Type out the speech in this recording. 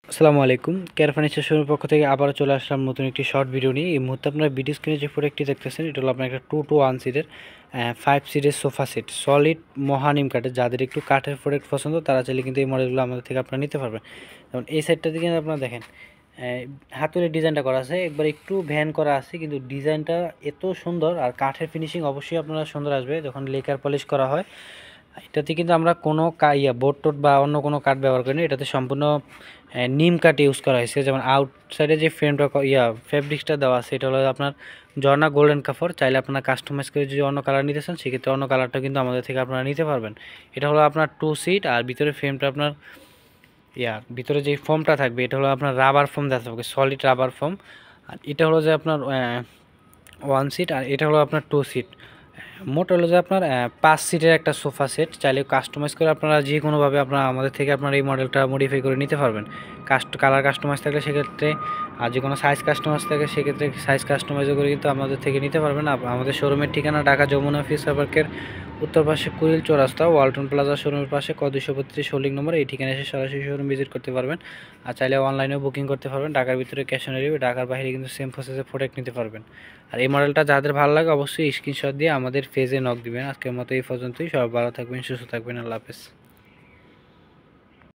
আসসালামু আলাইকুম। Care furniture শোরুমের পক্ষ থেকে আবারও চলে আসলাম নতুন একটি শর্ট ভিডিও নিয়ে। এই মুহূর্তে আপনার ভিডিও স্ক্রিনে যে প্রোডাক্টটি দেখতেছেন এটা হলো আপনার একটা 2 to 1 সিটের 5 সিটের সোফা সেট, সলিড মহানিম কাঠের। যাদের একটু কাঠের প্রোডাক্ট পছন্দ তারা চাইলে কিন্তু এই মডেলগুলো আমাদের থেকে আপনারা নিতে পারবেন। যেমন এই সাইডটা দিকে আপনারা দেখেন হাতুড়ির ডিজাইনটা করা আছে, একবার একটু ভ্যান করা আছে, কিন্তু ডিজাইনটা এত সুন্দর আর কাঠের ফিনিশিং অবশ্যই আপনারা সুন্দর আসবে যখন লেকার পলিশ করা হয়। এটাতে কিন্তু আমরা কোনো বোর্ড টোট বা অন্য কোনো কাঠ ব্যবহার করিনি, এটাতে সম্পূর্ণ নিম কাঠ ইউজ করা হয়েছে। যেমন আউটসাইডে যে ফ্রেমটা ফেব্রিক্সটা দেওয়া আছে এটা হলো আপনার ঝর্ণা গোল্ডেন কাপড়। চাইলে আপনারা কাস্টমাইজ করে যদি অন্য কালার নিতে চান সেক্ষেত্রে অন্য কালারটা কিন্তু আমাদের থেকে আপনারা নিতে পারবেন। এটা হলো আপনার 2 সিট, আর ভিতরে ফ্রেমটা আপনার ভিতরে যে ফোমটা থাকবে এটা হলো আপনার রাবার ফোম দেওয়া থাকবে, সলিড রাবার ফোম। আর এটা হলো যে আপনার 1 সিট, আর এটা হলো আপনার 2 সিট। মোট হলো যে আপনার 5 সিটের একটা সোফা সেট। চাইলে কাস্টমাইজ করে আপনারা যে কোনোভাবে আপনারা আমাদের থেকে আপনারা এই মডেলটা মডিফাই করে নিতে পারবেন। কালার কাস্টমাইজ থাকলে সেক্ষেত্রে, আর যে কোনো সাইজ কাস্টমাইজ থাকে সেক্ষেত্রে সাইজ কাস্টমাইজও করে কিন্তু আমাদের থেকে নিতে পারবেন। আমাদের শোরুমের ঠিকানা ঢাকা যমুনা ফিউচার পার্কের উত্তর পাশে কুড়িল চৌরাস্তা, ওয়ালটন প্লাজা শোরুমের পাশে ক 232 হোল্ডিং নম্বর। এই ঠিকানায় এসে সরাসরি শোরুম ভিজিট করতে পারবেন। আর চাইলে অনলাইনেও বুকিং করতে পারবেন। ঢাকার ভিতরে ক্যাশ অন ডেলিভারি, ঢাকার বাইরে কিন্তু সেম প্রসেসে প্রোডাক্ট নিতে পারবেন। আর এই মডেলটা যাদের ভালো লাগে অবশ্যই স্ক্রিনশট দিয়ে আমাদের পেজে নক দিবেন। আজকের মতো এই পর্যন্তই। সবাই ভালো থাকবেন, সুস্থ থাকবেন। আল্লাহ হাফেজ।